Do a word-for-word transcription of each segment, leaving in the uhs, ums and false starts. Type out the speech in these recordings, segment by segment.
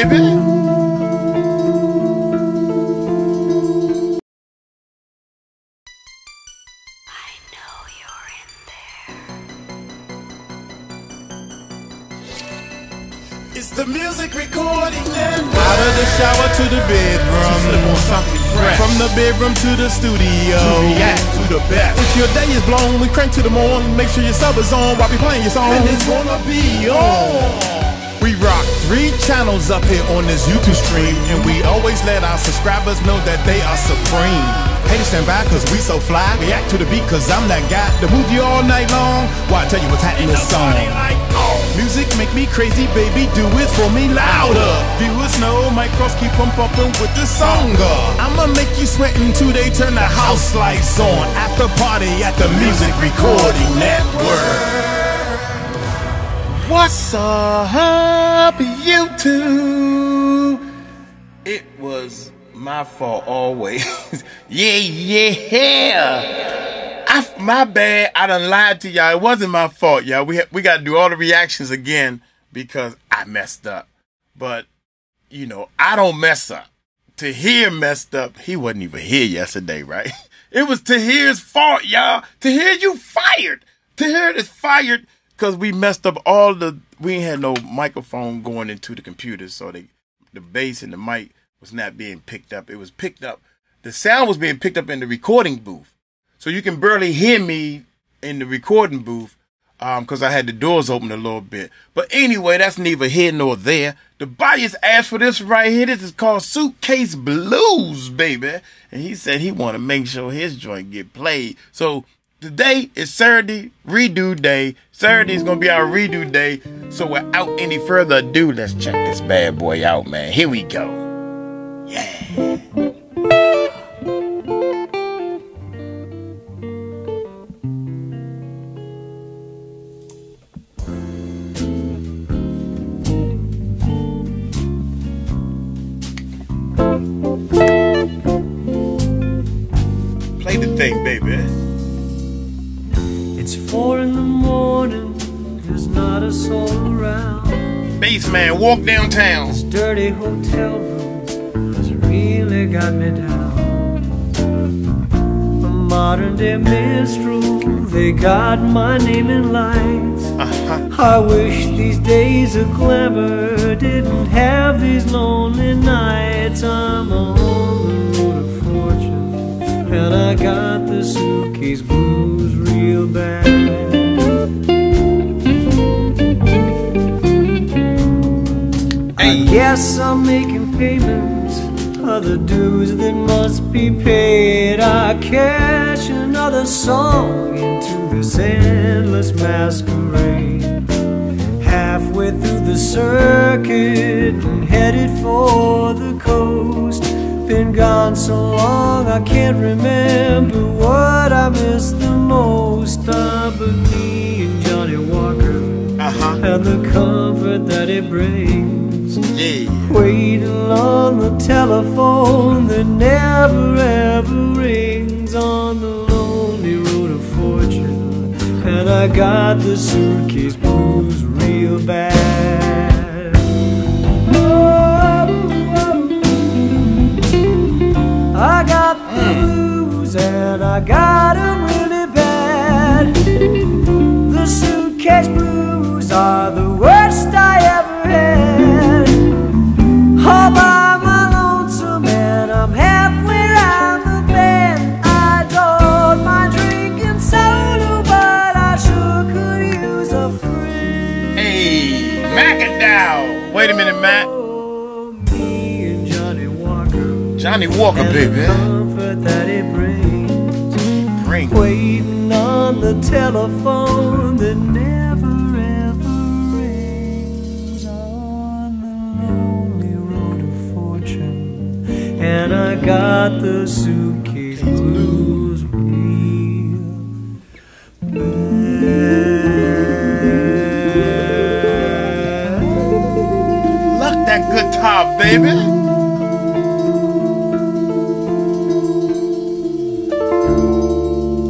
baby. It's the music recording network. Out of the shower to the bedroom, Flip on something fresh. from the bedroom to the studio, To react to the best. If your day is blown, we crank to the morning. Make sure your sub is on while we playing your song. And it's gonna be on. We rock three channels up here on this YouTube stream, and we always let our subscribers know that they are supreme. Haters stand by cause we so fly. React to the beat cause I'm that guy to move you all night long while I tell you what's happening in this song. Like, oh. Music make me crazy, baby, do it for me louder. Viewers know my cross keep on pumping with the song. I'ma make you sweat until they turn the house lights on. After party at the Music Recording Network. What's up, YouTube? It was my fault always. yeah, yeah. I, my bad. I done lied to y'all. It wasn't my fault, y'all. We we got to do all the reactions again because I messed up. But you know, I don't mess up. Tahir messed up. He wasn't even here yesterday, right? It was Tahir's fault, y'all. Tahir, you fired. Tahir is fired. Because we messed up all the, we ain't had no microphone going into the computer, so they, the bass and the mic was not being picked up. It was picked up, the sound was being picked up in the recording booth. So you can barely hear me in the recording booth um, because I had the doors open a little bit. But anyway, that's neither here nor there. The buyers asked for this right here. This is called Suitcase Blues, baby. And he said he want to make sure his joint get played. So today is Saturday, redo day. Saturday is going to be our redo day. So without any further ado, let's check this bad boy out, man. Here we go. Yeah. Play the thing, baby. It's four in the morning, there's not a soul around. Bass man, walk downtown. This dirty hotel room has really got me down. A modern day minstrel, they got my name in lights. Uh-huh. I wish these days of glamour didn't have these lonely nights. I'm on the road of fortune, and I got the suitcase blues real bad. I guess I'm making payments, other dues that must be paid. I catch another song into this endless masquerade. Halfway through the circuit and headed for the coast. Been gone so long I can't remember what I missed the most. Ah, but me and Johnny Walker Uh-huh. and the comfort that it brings. Yeah. Waiting on the telephone that never ever rings. On the lonely road of fortune, and I got the suitcase blues real bad. I got the blues and I got them really bad. The suitcase blues are the worst I ever had. All by my lonesome and I'm halfway round the bend. I don't mind drinking solo, but I sure could use a friend. Hey, Macadow. Wait a minute, Matt. Me and Johnny Walker. Johnny Walker, And baby. the comfort that it brings. Bring. Waiting on the telephone that never ever rings. On the lonely road of fortune, and I got the suitcase blues real bad. Look that guitar, baby.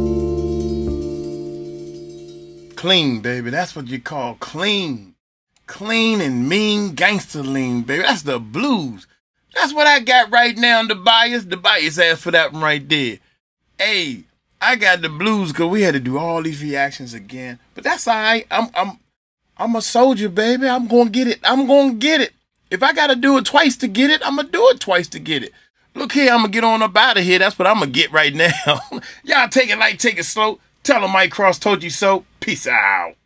Clean, baby. That's what you call clean. clean and mean gangster lean, baby. That's the blues. That's what I got right now in the bias. The bias asked for that one right there. Hey, I got the blues because we had to do all these reactions again. But that's all right. I'm, I'm, I'm a soldier, baby. I'm going to get it. I'm going to get it. If I got to do it twice to get it, I'm going to do it twice to get it. Look here, I'm going to get on up out of here. That's what I'm going to get right now. Y'all take it light, take it slow. Tell them Mike Cross told you so. Peace out.